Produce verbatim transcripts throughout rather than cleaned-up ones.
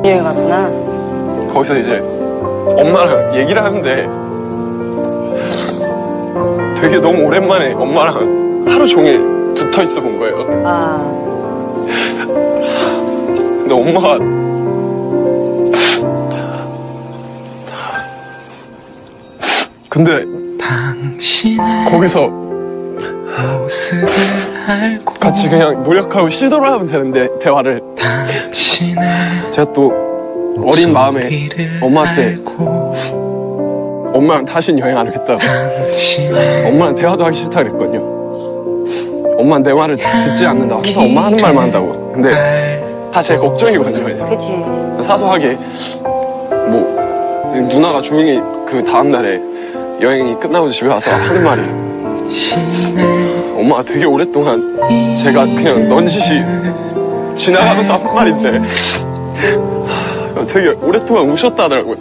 여행 갔구나. 거기서 이제 엄마랑 얘기를 하는데 되게 너무 오랜만에 엄마랑 하루 종일 붙어 있어 본 거예요. 아. 근데 엄마가 근데 거기서 같이 그냥 노력하고 시도를 하면 되는데 대화를 제가 또 어린 마음에 엄마한테 엄마랑 다신 여행 안 하겠다고 엄마랑 대화도 하기 싫다 그랬거든요. 엄마는 내 말을 듣지 않는다고 항상 엄마 하는 말만 한다고. 근데 다 제 걱정이거든요. 그치. 사소하게 뭐 누나가 조용히 그 다음날에 여행이 끝나고 집에 와서 하는 말이 엄마가 되게 오랫동안 제가 그냥 넌지시 지나가면서 한 말인데 되게 오랫동안 우셨다 하더라고요.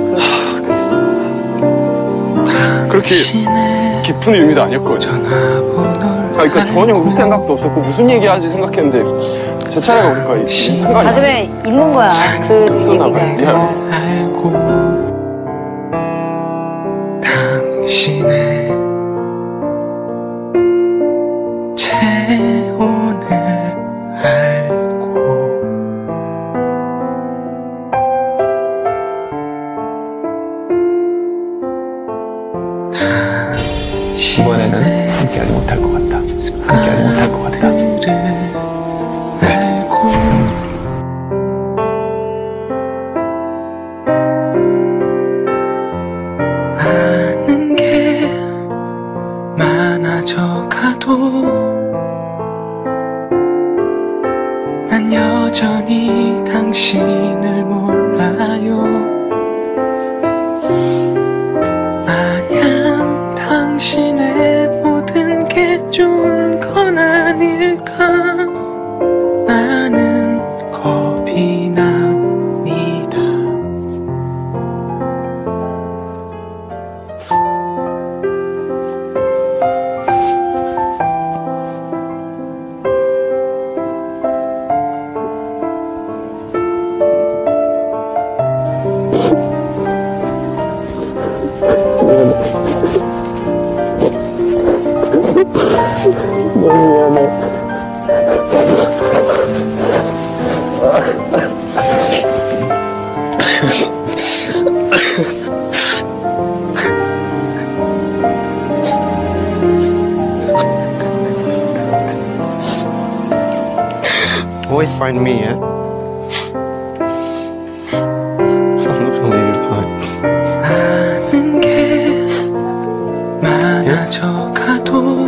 그렇게 깊은 의미도 아니었거든요. 아, 그러니까 전혀 울 생각도 없었고 무슨 얘기하지 생각했는데 제 차례가 오니까 이 생각이 가슴에 있는 거야. 그 있었나 봐요. 얘기가. 당신의 체온을 알고 이번에는 함께하지 못할 것 같다. 함께하지 못할 것 같다. 네. 아는 게 많아져 가도 난 여전히 당신을 몰라요. 마냥 당신의 모든 게 좋은 건 아닐까. 나는 겁이 납니다. 너무 미안해. Always find me, yeah? I'm not gonna leave you behind. 아는 게 많아져 가도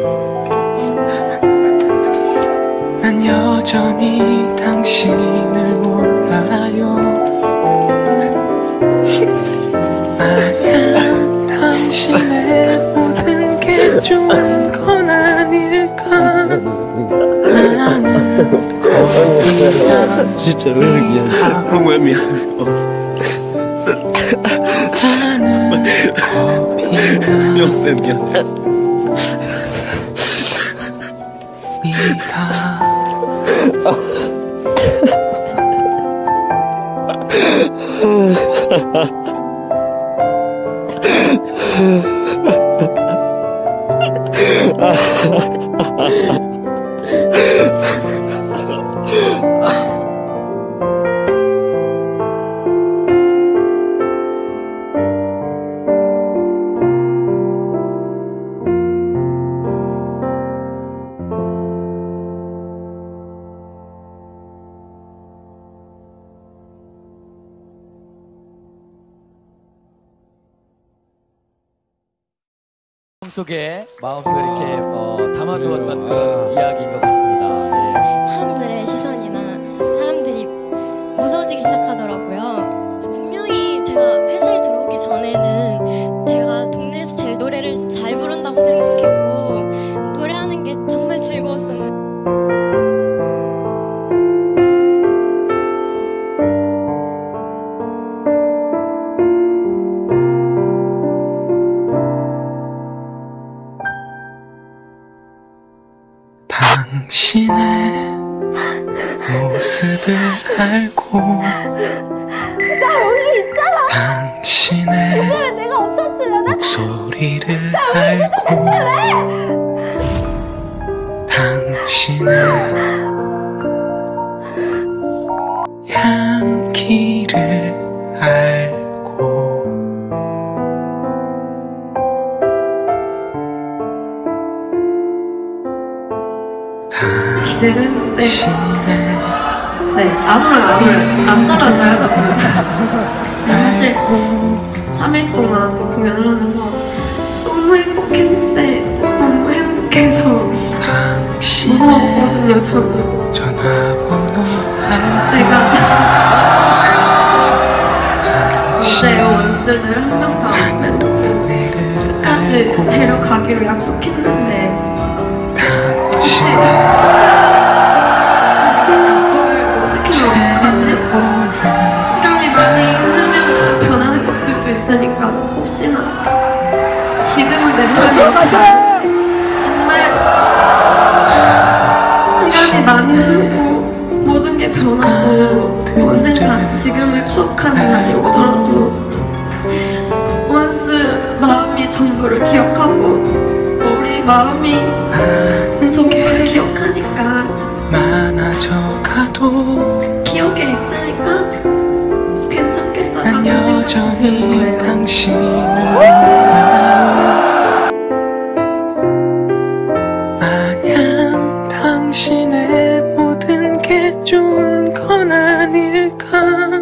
난 여전히 당신을 몰라요. 마냥 당신의 모든 게 좋은 건 아닐까. 나는 겁이 나. 진짜로 미안해. 정말 미안해. 나는 겁이 나. 미안해, 미안해. 니다. 마음속에 마음속에 이렇게 어, 담아두었던 그런 이야기인 것 같습니다. 예. 사람들의 시선이나 사람들이 무서워지기 시작하더라고요. 분명히 제가 회사에 들어오기 전에는 제가 동네에서 제일 노래를 잘 부른다고 생각했고 노래하는 게 정말 즐거웠었는데 당신의 모습을 알고 당신의 근데 내가 없었으면 목소리를 알고 당신의 향기를 알고 기대를 했는데 네, 안 울어요, 안 울어요. 안 떨어져요, 너무. 사실 삼 일 동안 공연을 하면서 너무 행복했는데 너무 행복해서 무서웠거든요, 저는. 전화번호 내가 어제 원스들 한 명도 안 빼놓고 끝까지 데려가기로 약속했는데 혹시 약속을 못 지키면 어떡하지? 시간이 많이 흐르면 변하는 것들도 있으니까 혹시나 지금은 내 편이니까 정말 시간이 많이 흐르고 모든 게 변하고 언젠가 지금을 추억하는 날이 오더라도 원스 마음이 전부를 기억하고 우리 마음이 전부를 기억하니까 많아져가도 기억에 있으니까 난 괜찮겠다라는 생각이 여전히 드는 거예요. 당신을 몰라요. 마냥 당신의 모든 게 좋은 건 아닐까.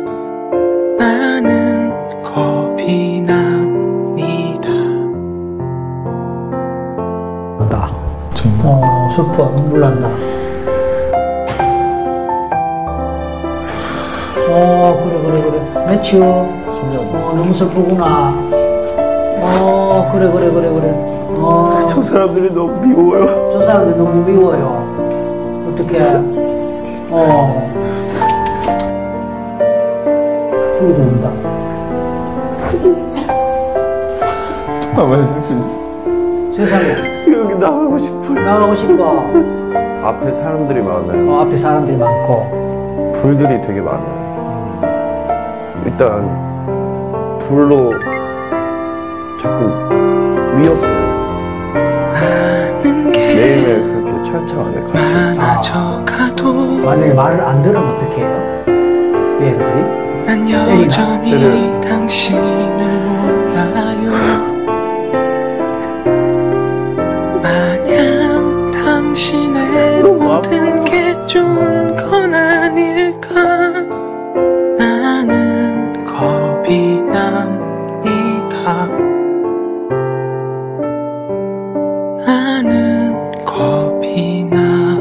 나는 겁이 납니다. 나. 어, 슬퍼. 눈물 난다. 어, 그래, 그래, 그래. 매치요. 어, 너무 슬프구나. 어, 그래, 그래, 그래, 그래. 어. 저 사람들이 너무 미워요. 저 사람들 너무 미워요. 어떡해. 어. 죽어도 온다. 아, 왜 슬프지? 세상에. 여기 나가고 싶어요. 나가고 싶어. 앞에 사람들이 많아요. 어, 앞에 사람들이 많고. 불들이 되게 많아요. 일단 불로 자꾸 위협해요. 매일매일 그렇게 철창 안에 같이 많아져가도 만약에 말을 안 들으면 어떡해요? 얘들이? 난 여전히 애기나. 당신을 몰라요. 마냥 당신의 모든 게 좋은 건 아닐까. 나는 겁이 납니다. 나는 겁이 납니다.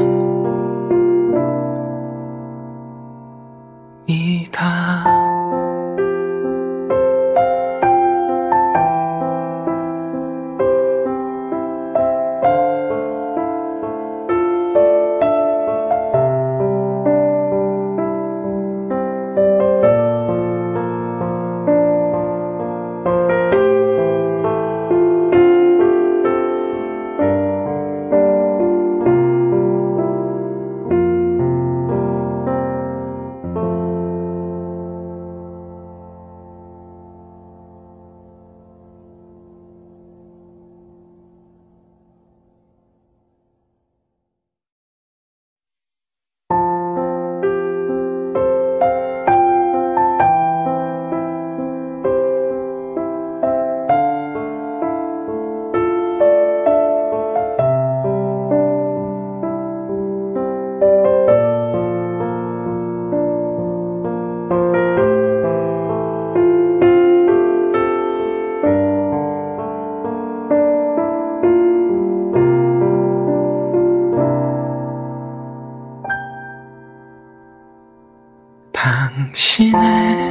당신의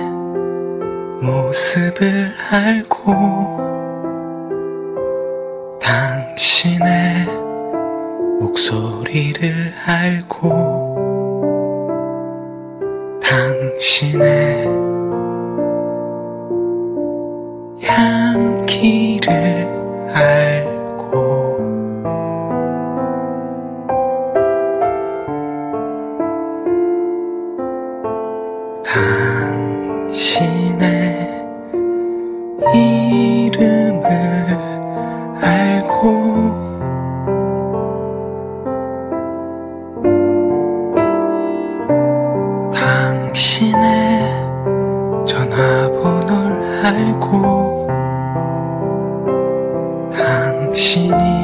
모습을 알고 당신의 목소리를 알고 당신의 향기를 알고 당신의 당신의 전화번호를 알고 당신이